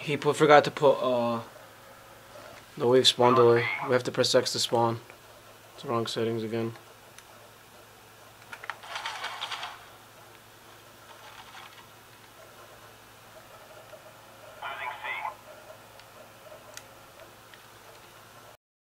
forgot to put the wave spawn delay. We have to press X to spawn. It's the wrong settings again.